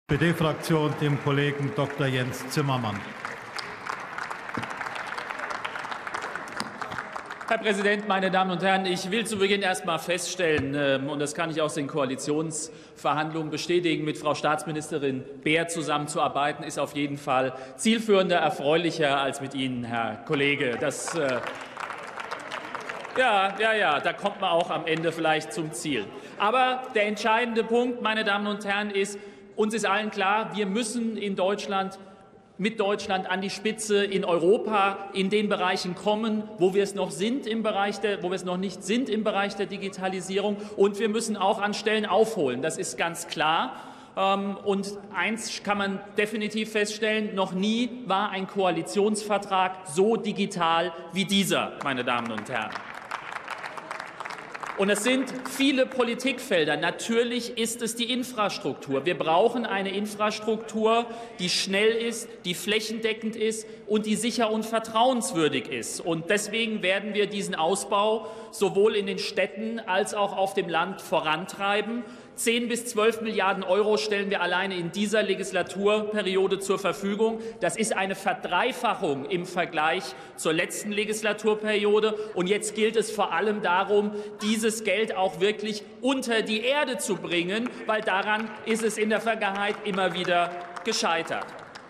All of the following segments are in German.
SPD-Fraktion dem Kollegen Dr. Jens Zimmermann. Herr Präsident, meine Damen und Herren! Ich will zu Beginn erst einmal feststellen, und das kann ich aus den Koalitionsverhandlungen bestätigen, mit Frau Staatsministerin Baer zusammenzuarbeiten, ist auf jeden Fall zielführender, erfreulicher als mit Ihnen, Herr Kollege. Da kommt man auch am Ende vielleicht zum Ziel. Aber der entscheidende Punkt, meine Damen und Herren, ist, uns ist allen klar, wir müssen mit Deutschland an die Spitze in Europa in den Bereichen kommen, wo wir es noch nicht sind im Bereich der Digitalisierung. Und wir müssen auch an Stellen aufholen. Das ist ganz klar. Und eins kann man definitiv feststellen: Noch nie war ein Koalitionsvertrag so digital wie dieser, meine Damen und Herren. Und es sind viele Politikfelder. Natürlich ist es die Infrastruktur. Wir brauchen eine Infrastruktur, die schnell ist, die flächendeckend ist und die sicher und vertrauenswürdig ist. Und deswegen werden wir diesen Ausbau sowohl in den Städten als auch auf dem Land vorantreiben. 10 bis 12 Milliarden € stellen wir alleine in dieser Legislaturperiode zur Verfügung. Das ist eine Verdreifachung im Vergleich zur letzten Legislaturperiode. Und jetzt gilt es vor allem darum, dieses Geld auch wirklich unter die Erde zu bringen, weil daran ist es in der Vergangenheit immer wieder gescheitert.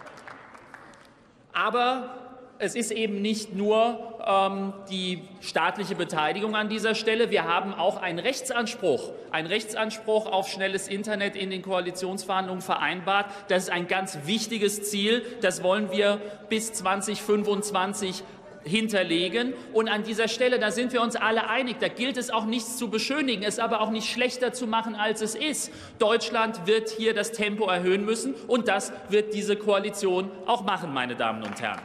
Aber es ist eben nicht nur die staatliche Beteiligung an dieser Stelle. Wir haben auch einen Rechtsanspruch auf schnelles Internet in den Koalitionsverhandlungen vereinbart. Das ist ein ganz wichtiges Ziel. Das wollen wir bis 2025 hinterlegen. Und an dieser Stelle, da sind wir uns alle einig, da gilt es auch nichts zu beschönigen, es aber auch nicht schlechter zu machen, als es ist. Deutschland wird hier das Tempo erhöhen müssen, und das wird diese Koalition auch machen, meine Damen und Herren.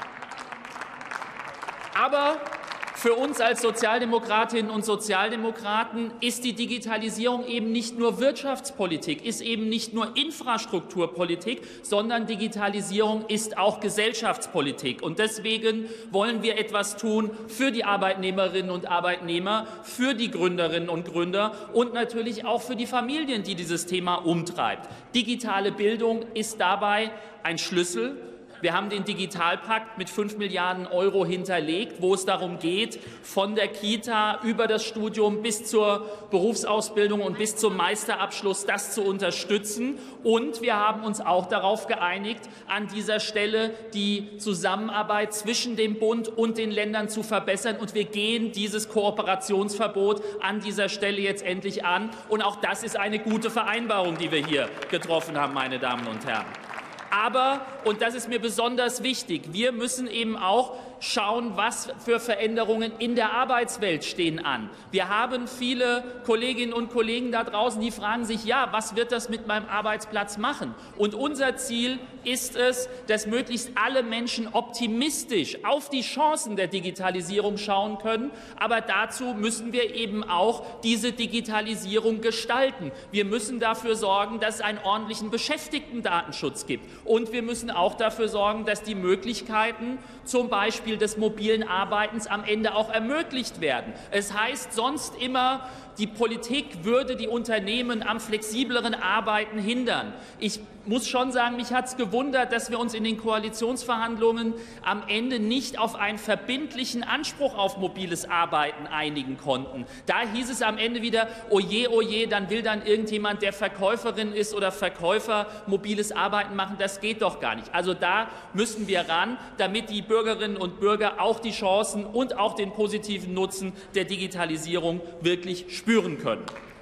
Aber für uns als Sozialdemokratinnen und Sozialdemokraten ist die Digitalisierung eben nicht nur Wirtschaftspolitik, ist eben nicht nur Infrastrukturpolitik, sondern Digitalisierung ist auch Gesellschaftspolitik. Und deswegen wollen wir etwas tun für die Arbeitnehmerinnen und Arbeitnehmer, für die Gründerinnen und Gründer und natürlich auch für die Familien, die dieses Thema umtreibt. Digitale Bildung ist dabei ein Schlüssel. Wir haben den Digitalpakt mit 5 Milliarden € hinterlegt, wo es darum geht, von der Kita über das Studium bis zur Berufsausbildung und bis zum Meisterabschluss das zu unterstützen. Und wir haben uns auch darauf geeinigt, an dieser Stelle die Zusammenarbeit zwischen dem Bund und den Ländern zu verbessern. Und wir gehen dieses Kooperationsverbot an dieser Stelle jetzt endlich an. Und auch das ist eine gute Vereinbarung, die wir hier getroffen haben, meine Damen und Herren. Aber, und das ist mir besonders wichtig, wir müssen eben auch schauen, was für Veränderungen in der Arbeitswelt stehen an. Wir haben viele Kolleginnen und Kollegen da draußen, die fragen sich, ja, was wird das mit meinem Arbeitsplatz machen? Und unser Ziel ist es, dass möglichst alle Menschen optimistisch auf die Chancen der Digitalisierung schauen können. Aber dazu müssen wir eben auch diese Digitalisierung gestalten. Wir müssen dafür sorgen, dass es einen ordentlichen Beschäftigtendatenschutz gibt. Und wir müssen auch dafür sorgen, dass die Möglichkeiten zum Beispiel des mobilen Arbeitens am Ende auch ermöglicht werden. Es heißt sonst immer, die Politik würde die Unternehmen am flexibleren Arbeiten hindern. Ich muss schon sagen, mich hat es gewundert, dass wir uns in den Koalitionsverhandlungen am Ende nicht auf einen verbindlichen Anspruch auf mobiles Arbeiten einigen konnten. Da hieß es am Ende wieder, oje, dann will dann irgendjemand, der Verkäuferin ist oder Verkäufer, mobiles Arbeiten machen. Das geht doch gar nicht. Also da müssen wir ran, damit die Bürgerinnen und Bürger auch die Chancen und auch den positiven Nutzen der Digitalisierung wirklich spüren können.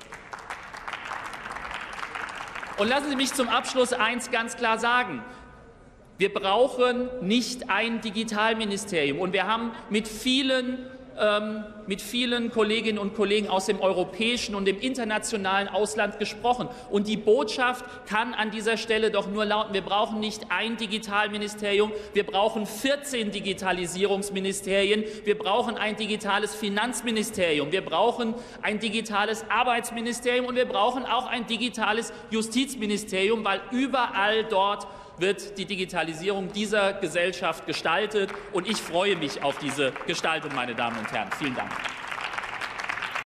Und lassen Sie mich zum Abschluss eins ganz klar sagen. Wir brauchen nicht ein Digitalministerium. Und wir haben mit vielen Kolleginnen und Kollegen aus dem europäischen und dem internationalen Ausland gesprochen. Und die Botschaft kann an dieser Stelle doch nur lauten, wir brauchen nicht ein Digitalministerium, wir brauchen 14 Digitalisierungsministerien, wir brauchen ein digitales Finanzministerium, wir brauchen ein digitales Arbeitsministerium und wir brauchen auch ein digitales Justizministerium, weil überall dort wird die Digitalisierung dieser Gesellschaft gestaltet. Und ich freue mich auf diese Gestaltung, meine Damen und Herren. Vielen Dank.